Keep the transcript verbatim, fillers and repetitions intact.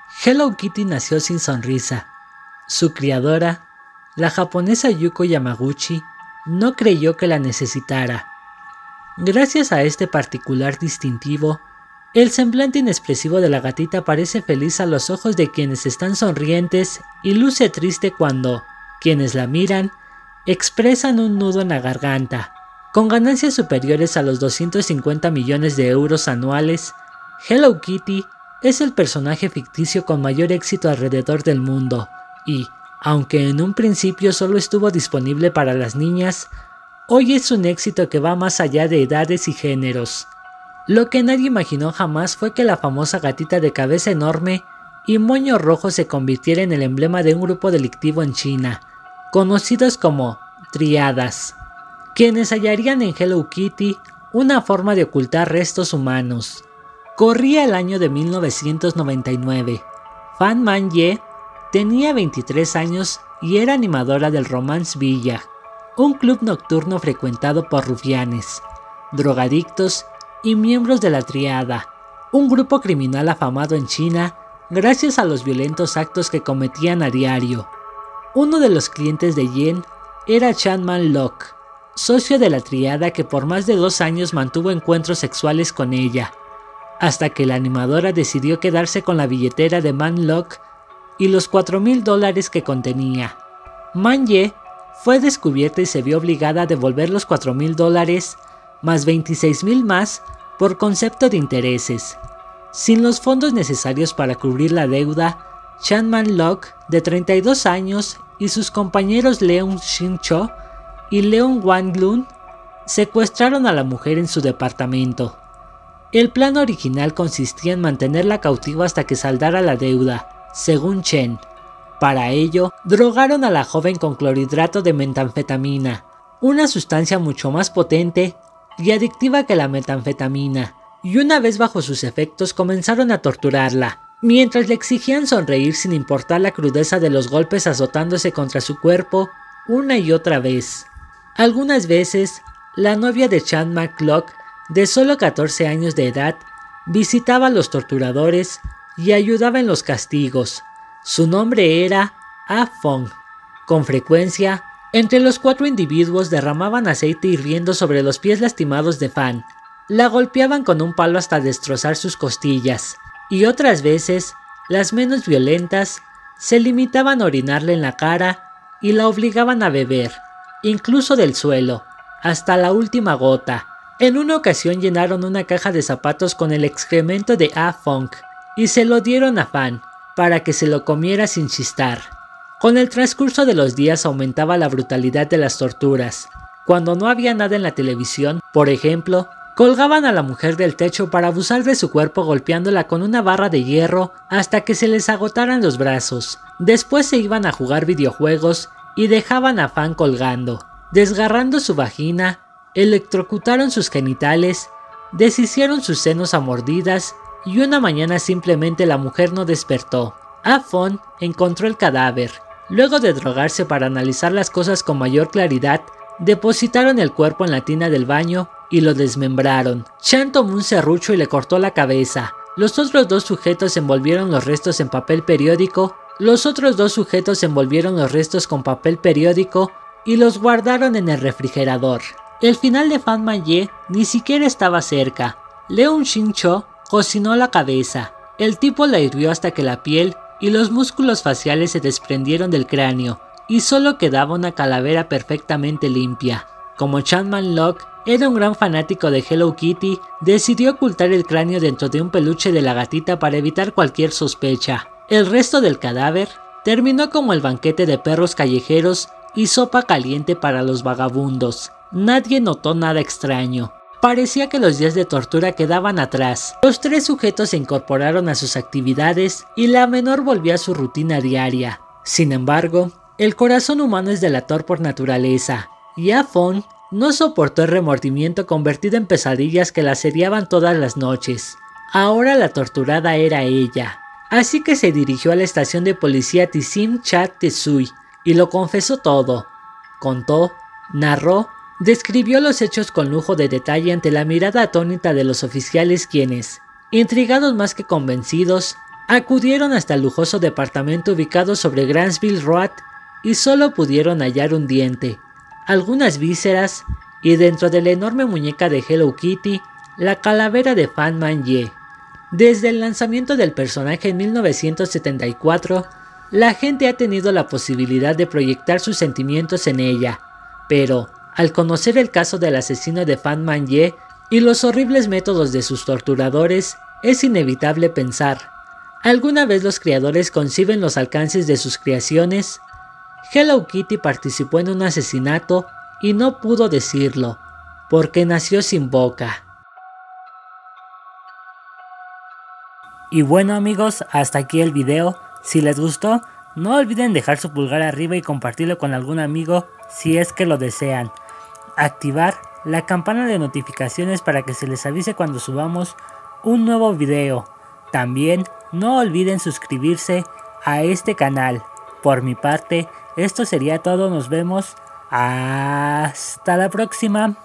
Hello Kitty nació sin sonrisa. Su criadora, la japonesa Yuko Yamaguchi, no creyó que la necesitara. Gracias a este particular distintivo, el semblante inexpresivo de la gatita parece feliz a los ojos de quienes están sonrientes y luce triste cuando, quienes la miran, expresan un nudo en la garganta. Con ganancias superiores a los doscientos cincuenta millones de euros anuales, Hello Kitty es el personaje ficticio con mayor éxito alrededor del mundo y, aunque en un principio solo estuvo disponible para las niñas, hoy es un éxito que va más allá de edades y géneros. Lo que nadie imaginó jamás fue que la famosa gatita de cabeza enorme y moño rojo se convirtiera en el emblema de un grupo delictivo en China, conocidos como triadas, quienes hallarían en Hello Kitty una forma de ocultar restos humanos. Corría el año de mil novecientos noventa y nueve. Fan Man-ye tenía veintitrés años y era animadora del Romance Villa, un club nocturno frecuentado por rufianes, drogadictos y miembros de la Triada, un grupo criminal afamado en China gracias a los violentos actos que cometían a diario. Uno de los clientes de Yen era Chan Man Lok, socio de la Triada que por más de dos años mantuvo encuentros sexuales con ella, hasta que la animadora decidió quedarse con la billetera de Man Lok y los cuatro mil dólares que contenía. Man-ye fue descubierta y se vio obligada a devolver los cuatro mil dólares más veintiséis mil más por concepto de intereses. Sin los fondos necesarios para cubrir la deuda, Chan Man Lok, de treinta y dos años, y sus compañeros Leung Shin-cho y Leung Wan-lun secuestraron a la mujer en su departamento. El plan original consistía en mantenerla cautiva hasta que saldara la deuda, según Chen. Para ello, drogaron a la joven con clorhidrato de metanfetamina, una sustancia mucho más potente y adictiva que la metanfetamina, y una vez bajo sus efectos comenzaron a torturarla, mientras le exigían sonreír sin importar la crudeza de los golpes azotándose contra su cuerpo una y otra vez. Algunas veces, la novia de Chan Man-lok, de solo catorce años de edad, visitaba a los torturadores y ayudaba en los castigos. Su nombre era Ah Fong. Con frecuencia, entre los cuatro individuos derramaban aceite hirviendo sobre los pies lastimados de Fan, la golpeaban con un palo hasta destrozar sus costillas, y otras veces, las menos violentas, se limitaban a orinarle en la cara y la obligaban a beber, incluso del suelo, hasta la última gota. En una ocasión llenaron una caja de zapatos con el excremento de Ah Fong y se lo dieron a Fan para que se lo comiera sin chistar. Con el transcurso de los días aumentaba la brutalidad de las torturas. Cuando no había nada en la televisión, por ejemplo, colgaban a la mujer del techo para abusar de su cuerpo golpeándola con una barra de hierro hasta que se les agotaran los brazos. Después se iban a jugar videojuegos y dejaban a Fan colgando, desgarrando su vagina. Electrocutaron sus genitales, deshicieron sus senos a mordidas y una mañana simplemente la mujer no despertó. Ah Fong encontró el cadáver. Luego de drogarse para analizar las cosas con mayor claridad, depositaron el cuerpo en la tina del baño y lo desmembraron. Chan tomó un serrucho y le cortó la cabeza. Los otros dos sujetos envolvieron los restos en papel periódico. Los otros dos sujetos envolvieron los restos con papel periódico y los guardaron en el refrigerador. El final de Fan Man-ye ni siquiera estaba cerca. Leung Shin-cho cocinó la cabeza. El tipo la hirvió hasta que la piel y los músculos faciales se desprendieron del cráneo y solo quedaba una calavera perfectamente limpia. Como Chan Man-lok era un gran fanático de Hello Kitty, decidió ocultar el cráneo dentro de un peluche de la gatita para evitar cualquier sospecha. El resto del cadáver terminó como el banquete de perros callejeros y sopa caliente para los vagabundos. Nadie notó nada extraño. Parecía que los días de tortura quedaban atrás. Los tres sujetos se incorporaron a sus actividades y la menor volvió a su rutina diaria. Sin embargo, el corazón humano es delator por naturaleza, y Ah Fong no soportó el remordimiento convertido en pesadillas que la asediaban todas las noches. Ahora la torturada era ella. Así que se dirigió a la estación de policía Tsim Sha Tsui y lo confesó todo. Contó, narró, describió los hechos con lujo de detalle ante la mirada atónita de los oficiales quienes, intrigados más que convencidos, Acudieron hasta el lujoso departamento ubicado sobre Grantsville Road y solo pudieron hallar un diente, algunas vísceras y dentro de la enorme muñeca de Hello Kitty, la calavera de Fan Man-Ye. Desde el lanzamiento del personaje en mil novecientos setenta y cuatro, la gente ha tenido la posibilidad de proyectar sus sentimientos en ella, pero al conocer el caso del asesino de Fan Man-Ye y los horribles métodos de sus torturadores, es inevitable pensar, ¿alguna vez los creadores conciben los alcances de sus creaciones? Hello Kitty participó en un asesinato y no pudo decirlo, porque nació sin boca. Y bueno amigos, hasta aquí el video. Si les gustó, no olviden dejar su pulgar arriba y compartirlo con algún amigo si es que lo desean. Activar la campana de notificaciones para que se les avise cuando subamos un nuevo video. También no olviden suscribirse a este canal. Por mi parte, esto sería todo. Nos vemos. Hasta la próxima.